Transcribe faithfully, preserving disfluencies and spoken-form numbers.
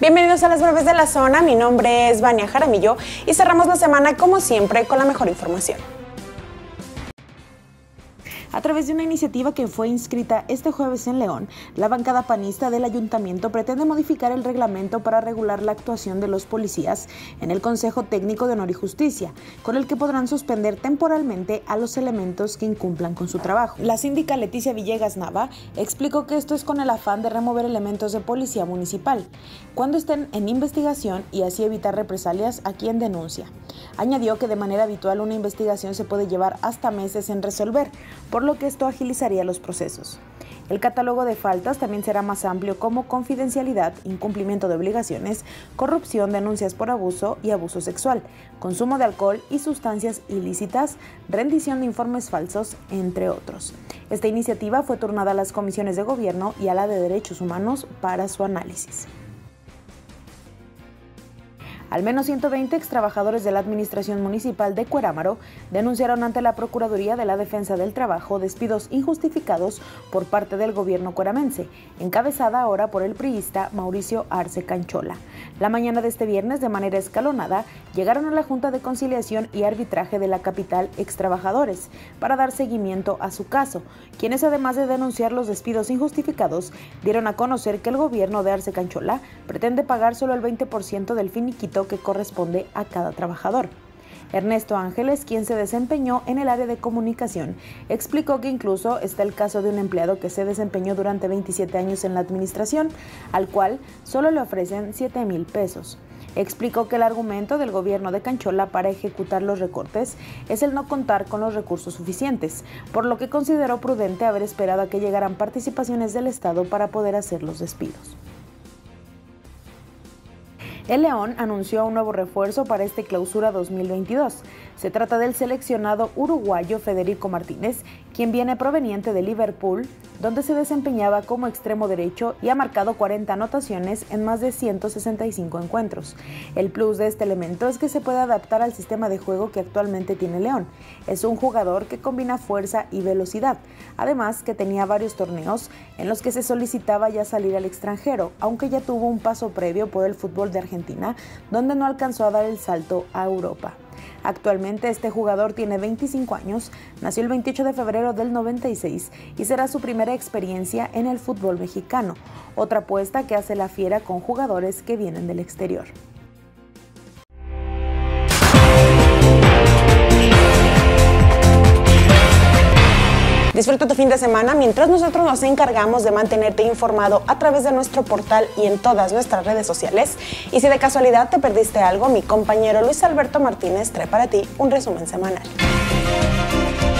Bienvenidos a las breves de la zona, mi nombre es Vania Jaramillo y cerramos la semana como siempre con la mejor información. A través de una iniciativa que fue inscrita este jueves en León, la bancada panista del ayuntamiento pretende modificar el reglamento para regular la actuación de los policías en el Consejo Técnico de Honor y Justicia, con el que podrán suspender temporalmente a los elementos que incumplan con su trabajo. La síndica Leticia Villegas Nava explicó que esto es con el afán de remover elementos de policía municipal, cuando estén en investigación y así evitar represalias a quien denuncia. Añadió que de manera habitual una investigación se puede llevar hasta meses en resolver, por lo que esto agilizaría los procesos. El catálogo de faltas también será más amplio, como confidencialidad, incumplimiento de obligaciones, corrupción, denuncias por abuso y abuso sexual, consumo de alcohol y sustancias ilícitas, rendición de informes falsos, entre otros. Esta iniciativa fue turnada a las comisiones de gobierno y a la de derechos humanos para su análisis. Al menos ciento veinte extrabajadores de la Administración Municipal de Cuerámaro denunciaron ante la Procuraduría de la Defensa del Trabajo despidos injustificados por parte del gobierno cueramense, encabezada ahora por el priista Mauricio Arce Canchola. La mañana de este viernes, de manera escalonada, llegaron a la Junta de Conciliación y Arbitraje de la capital extrabajadores para dar seguimiento a su caso, quienes, además de denunciar los despidos injustificados, dieron a conocer que el gobierno de Arce Canchola pretende pagar solo el veinte por ciento del finiquito que corresponde a cada trabajador. Ernesto Ángeles, quien se desempeñó en el área de comunicación, explicó que incluso está el caso de un empleado que se desempeñó durante veintisiete años en la administración, al cual solo le ofrecen siete mil pesos. Explicó que el argumento del gobierno de Canchola para ejecutar los recortes es el no contar con los recursos suficientes, por lo que consideró prudente haber esperado a que llegaran participaciones del Estado para poder hacer los despidos. El León anunció un nuevo refuerzo para este clausura dos mil veintidós. Se trata del seleccionado uruguayo Federico Martínez, quien viene proveniente de Liverpool, donde se desempeñaba como extremo derecho y ha marcado cuarenta anotaciones en más de ciento sesenta y cinco encuentros. El plus de este elemento es que se puede adaptar al sistema de juego que actualmente tiene León. Es un jugador que combina fuerza y velocidad, además que tenía varios torneos en los que se solicitaba ya salir al extranjero, aunque ya tuvo un paso previo por el fútbol de Argentina, donde no alcanzó a dar el salto a Europa. Actualmente este jugador tiene veinticinco años, nació el veintiocho de febrero del noventa y seis y será su primera experiencia en el fútbol mexicano, otra apuesta que hace la Fiera con jugadores que vienen del exterior. Disfruta tu fin de semana mientras nosotros nos encargamos de mantenerte informado a través de nuestro portal y en todas nuestras redes sociales. Y si de casualidad te perdiste algo, mi compañero Luis Alberto Martínez trae para ti un resumen semanal.